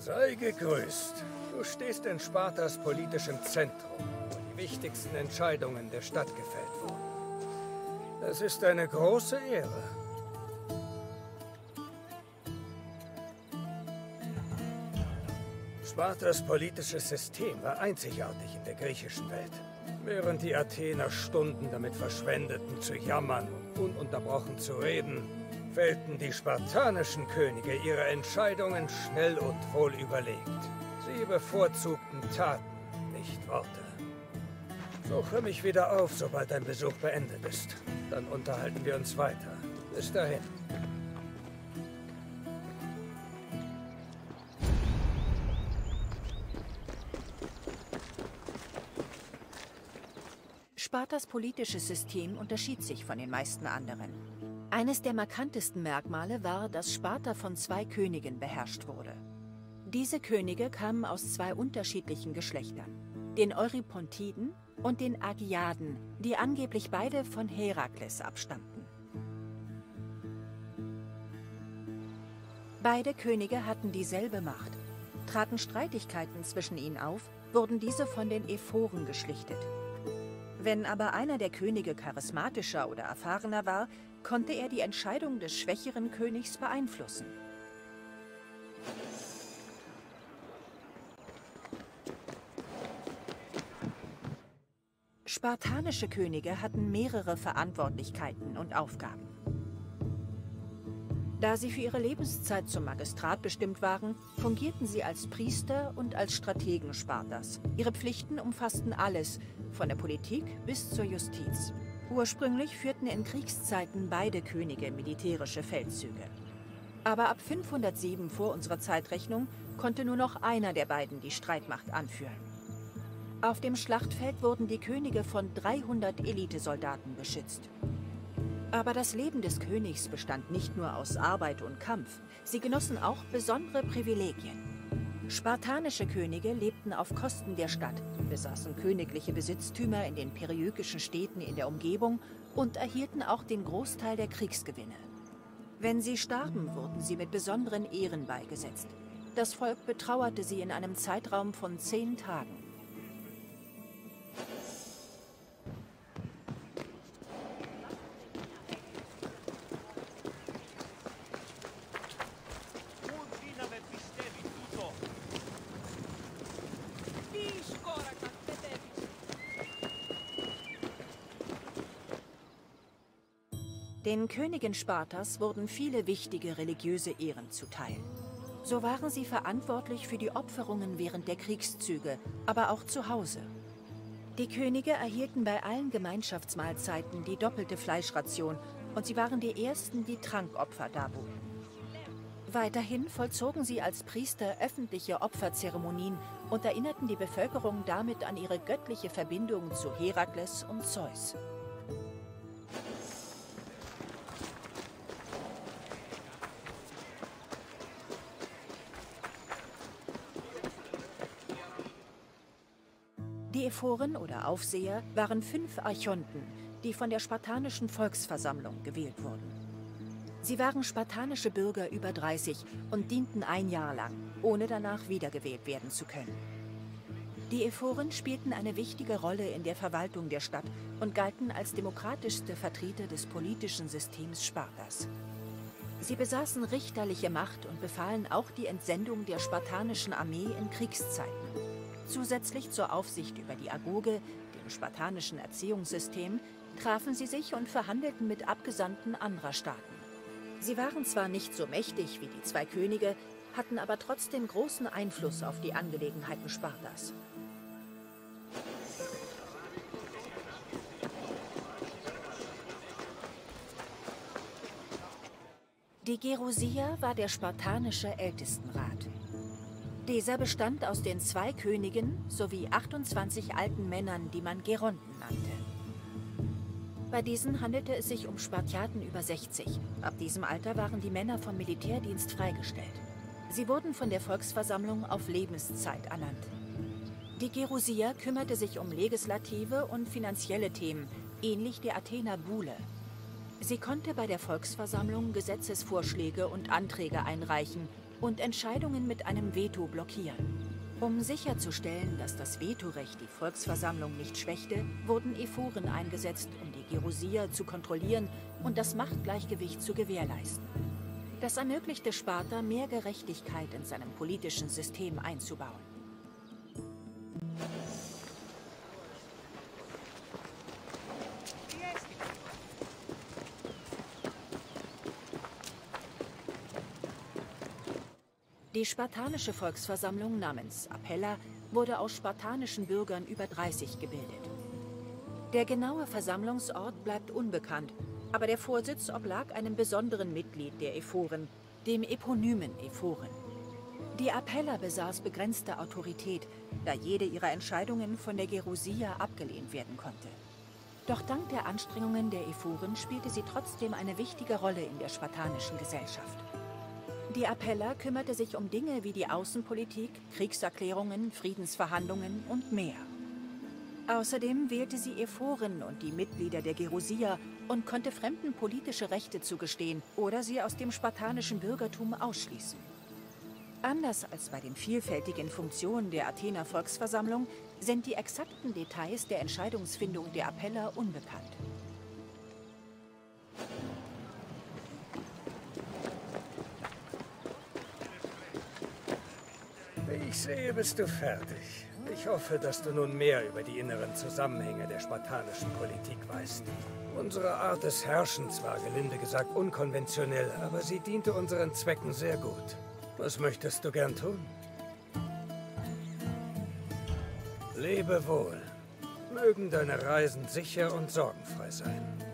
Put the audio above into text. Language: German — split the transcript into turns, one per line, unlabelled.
Sei gegrüßt. Du stehst in Spartas politischem Zentrum, wo die wichtigsten Entscheidungen der Stadt gefällt wurden. Es ist eine große Ehre. Spartas politisches System war einzigartig in der griechischen Welt. Während die Athener Stunden damit verschwendeten, zu jammern und ununterbrochen zu reden, fällten die spartanischen Könige ihre Entscheidungen schnell und wohl überlegt. Sie bevorzugten Taten, nicht Worte. Suche mich wieder auf, sobald dein Besuch beendet ist. Dann unterhalten wir uns weiter. Bis dahin.
Spartas politisches System unterschied sich von den meisten anderen. Eines der markantesten Merkmale war, dass Sparta von 2 Königen beherrscht wurde. Diese Könige kamen aus 2 unterschiedlichen Geschlechtern, den Eurypontiden und den Agiaden, die angeblich beide von Herakles abstammten. Beide Könige hatten dieselbe Macht. Traten Streitigkeiten zwischen ihnen auf, wurden diese von den Ephoren geschlichtet. Wenn aber einer der Könige charismatischer oder erfahrener war, konnte er die Entscheidung des schwächeren Königs beeinflussen. Spartanische Könige hatten mehrere Verantwortlichkeiten und Aufgaben. Da sie für ihre Lebenszeit zum Magistrat bestimmt waren, fungierten sie als Priester und als Strategen Spartas. Ihre Pflichten umfassten alles, von der Politik bis zur Justiz. Ursprünglich führten in Kriegszeiten beide Könige militärische Feldzüge. Aber ab 507 vor unserer Zeitrechnung konnte nur noch einer der beiden die Streitmacht anführen. Auf dem Schlachtfeld wurden die Könige von 300 Elitesoldaten beschützt. Aber das Leben des Königs bestand nicht nur aus Arbeit und Kampf, sie genossen auch besondere Privilegien. Spartanische Könige lebten auf Kosten der Stadt, besaßen königliche Besitztümer in den periökischen Städten in der Umgebung und erhielten auch den Großteil der Kriegsgewinne. Wenn sie starben, wurden sie mit besonderen Ehren beigesetzt. Das Volk betrauerte sie in einem Zeitraum von 10 Tagen. Den Königen Spartas wurden viele wichtige religiöse Ehren zuteil. So waren sie verantwortlich für die Opferungen während der Kriegszüge, aber auch zu Hause. Die Könige erhielten bei allen Gemeinschaftsmahlzeiten die doppelte Fleischration und sie waren die ersten, die Trankopfer darboten. Weiterhin vollzogen sie als Priester öffentliche Opferzeremonien und erinnerten die Bevölkerung damit an ihre göttliche Verbindung zu Herakles und Zeus. Die Ephoren oder Aufseher waren 5 Archonten, die von der spartanischen Volksversammlung gewählt wurden. Sie waren spartanische Bürger über 30 und dienten 1 Jahr lang, ohne danach wiedergewählt werden zu können. Die Ephoren spielten eine wichtige Rolle in der Verwaltung der Stadt und galten als demokratischste Vertreter des politischen Systems Spartas. Sie besaßen richterliche Macht und befahlen auch die Entsendung der spartanischen Armee in Kriegszeiten. Zusätzlich zur Aufsicht über die Agoge, dem spartanischen Erziehungssystem, trafen sie sich und verhandelten mit Abgesandten anderer Staaten. Sie waren zwar nicht so mächtig wie die 2 Könige, hatten aber trotzdem großen Einfluss auf die Angelegenheiten Spartas. Die Gerousia war der spartanische Ältestenrat. Dieser bestand aus den 2 Königen sowie 28 alten Männern, die man Geronten nannte. Bei diesen handelte es sich um Spartiaten über 60. Ab diesem Alter waren die Männer vom Militärdienst freigestellt. Sie wurden von der Volksversammlung auf Lebenszeit ernannt. Die Gerousia kümmerte sich um legislative und finanzielle Themen, ähnlich der Athener Bule. Sie konnte bei der Volksversammlung Gesetzesvorschläge und Anträge einreichen und Entscheidungen mit einem Veto blockieren. Um sicherzustellen, dass das Vetorecht die Volksversammlung nicht schwächte, wurden Ephoren eingesetzt, um die Gerusier zu kontrollieren und das Machtgleichgewicht zu gewährleisten. Das ermöglichte Sparta, mehr Gerechtigkeit in seinem politischen System einzubauen. Die spartanische Volksversammlung namens Apella wurde aus spartanischen Bürgern über 30 gebildet. Der genaue Versammlungsort bleibt unbekannt, aber der Vorsitz oblag einem besonderen Mitglied der Ephoren, dem Eponymen Ephoren. Die Apella besaß begrenzte Autorität, da jede ihrer Entscheidungen von der Gerusia abgelehnt werden konnte. Doch dank der Anstrengungen der Ephoren spielte sie trotzdem eine wichtige Rolle in der spartanischen Gesellschaft. Die Apella kümmerte sich um Dinge wie die Außenpolitik, Kriegserklärungen, Friedensverhandlungen und mehr. Außerdem wählte sie Ephoren und die Mitglieder der Gerusia und konnte Fremden politische Rechte zugestehen oder sie aus dem spartanischen Bürgertum ausschließen. Anders als bei den vielfältigen Funktionen der Athener Volksversammlung sind die exakten Details der Entscheidungsfindung der Apella unbekannt.
Wie ich sehe, bist du fertig. Ich hoffe, dass du nun mehr über die inneren Zusammenhänge der spartanischen Politik weißt. Unsere Art des Herrschens war, gelinde gesagt, unkonventionell, aber sie diente unseren Zwecken sehr gut. Was möchtest du gern tun? Lebe wohl. Mögen deine Reisen sicher und sorgenfrei sein.